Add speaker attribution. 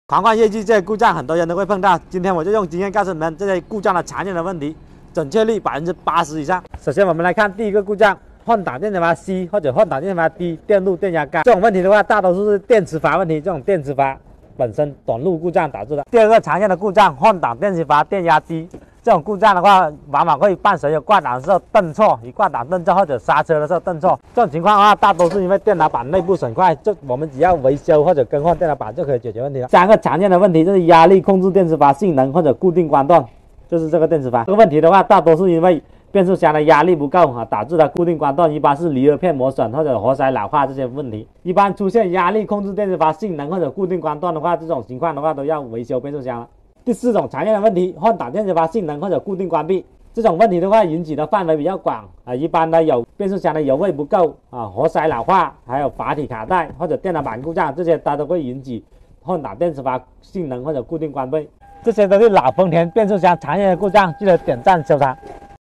Speaker 1: 狂换业绩这些故障，很多人都会碰到。今天我就用经验告诉你们这些故障的常见的问题，准确率80%以上。首先我们来看第一个故障，换挡电磁阀 C 或者换挡电磁阀 D 电路电压高。这种问题的话，大多数是电磁阀问题，这种电磁阀本身短路故障导致的。第二个常见的故障，换挡电磁阀电压低。这种故障的话，往往会伴随着挂档的时候顿挫，以挂档顿挫或者刹车的时候顿挫。这种情况的话，大多是因为电脑板内部损坏，我们只要维修或者更换电脑板就可以解决问题了。3个常见的问题就是压力控制电磁阀性能或者固定关断，就是这个电磁阀。这个问题的话，大多是因为变速箱的压力不够导致的固定关断，一般是离合片磨损或者活塞老化这些问题。一般出现压力控制电磁阀性能或者固定关断的话，这种情况的话都要维修变速箱了。第4种常见的问题，换挡电磁阀性能或者固定关闭。这种问题的话，引起的范围比较广一般的有变速箱的油位不够活塞老化，还有阀体卡带或者电脑板故障，这些它都会引起换挡电磁阀性能或者固定关闭。这些都是老丰田变速箱常见的故障，记得点赞收藏。